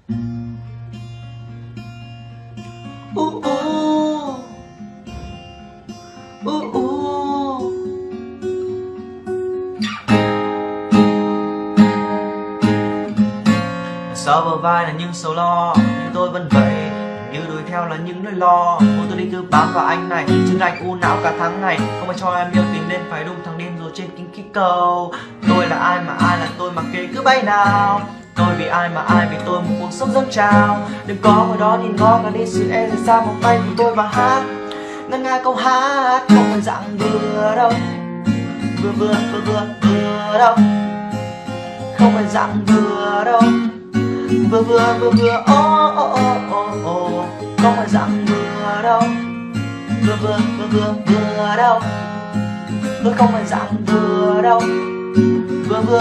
uh, uh, uh. Sau bờ vai là những sầu lo, nhưng tôi vẫn vậy, như đuổi theo là những nỗi lo. Cô tôi đi cứ bám vào anh này, chân anh u não cả tháng ngày, không phải cho em yêu tìm nên phải đung thằng điên rồi trên kính khí cầu. Tôi là ai mà ai là tôi mà kệ cứ bay nào. Tôi vì ai mà ai vì tôi một cuộc sống dâng trào. Đừng có ngồi đó nhìn ngó cả đi xin em rời xa một tay của tôi và hát ngân nga câu hát không phải dạng vừa đâu, vừa đâu, không phải dạng vừa đâu, vừa không phải dạng vừa đâu, vừa đâu, tôi không phải dạng vừa đâu, vừa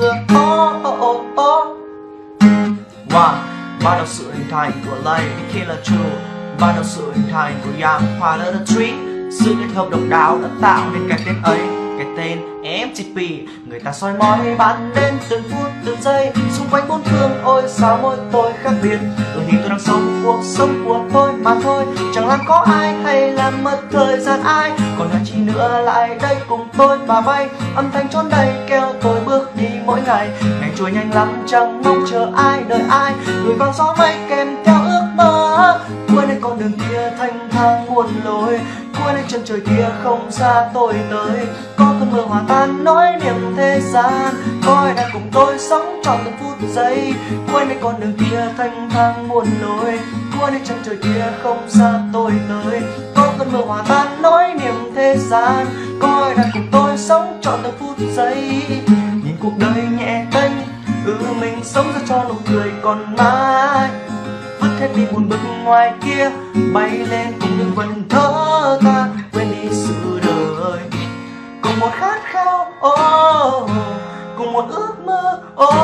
wow. Bắt đầu sự hình thành của Lady Killer 2, bắt đầu sự hình thành của Young Father the Tree. Sự kết hợp độc đáo đã tạo nên cái tên ấy, cái tên MTP. Người ta soi mói bạn đến từng phút từng giây, xung quanh bốn phương ôi sao mỗi tôi khác biệt. Thì tôi đang sống cuộc sống của tôi mà thôi, chẳng làm có ai hay làm mất thời gian ai. Còn là chi nữa lại đây cùng tôi và bay, âm thanh trốn đây kéo tôi bước đi mỗi ngày. Ngày trôi nhanh lắm chẳng mong chờ ai đợi ai, người vang gió mây kèm theo ước mơ. Quên đi con đường kia thanh thang buồn lối, quên đi chân trời kia không xa tôi tới. Có cơn mưa hòa tan nỗi niềm thế gian, có ai đang cùng tôi sống trong từng phút giây. Quên đi con đường kia thanh thang buồn lối, quên đi chân trời kia không xa tôi tới. Có cơn mưa hòa tan nỗi niềm thế gian, có ai đang cùng tôi sống trọn từng phút giây. Nhìn cuộc đời nhẹ tênh, mình sống ra cho nụ cười còn mãi. Vứt hết đi buồn bực ngoài kia, bay lên cùng những vần thơ ca. Quên đi sự đời, cùng một khát khao, cùng một ước mơ.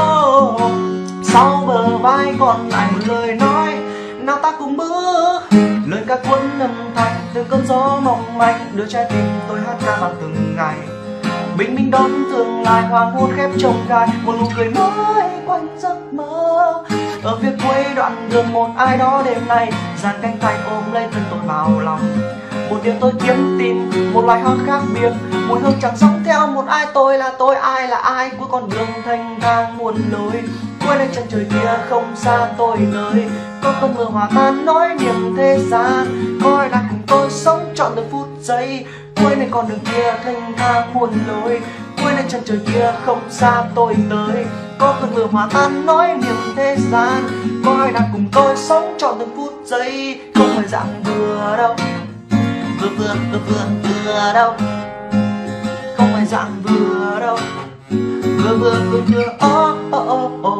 Sau bờ vai còn lại một lời nói, nào ta cùng bước. Lời ca cuốn âm thanh từ cơn gió mong manh, đưa trái tim tôi hát ca bằng từng ngày. Bình minh đón tương lai, hoàng hôn khép trông gai, một nụ cười mới quanh giấc mơ. Ở phía cuối đoạn đường một ai đó đêm nay dang cánh tay ôm lấy thân tôi vào lòng. Một điều tôi kiếm tìm, một loài hoa khác biệt, mùi hương chẳng sống theo một ai. Tôi là tôi, ai là ai, cuối con đường thanh thang muôn lối. Quên lên chân trời kia không xa tôi nơi, có cơn mưa hòa tan nỗi niềm thế gian, có ai đang cùng tôi sống trọn từng phút giây. Quên lên con đường kia thanh thang muôn lối, quên lên chân trời kia không xa tôi tới. Có cơn mưa hòa tan nỗi niềm thế gian, có ai đang cùng tôi sống trọn từng phút giây. Không phải dạng vừa đâu, vừa đâu, không phải dạng vừa đâu, vừa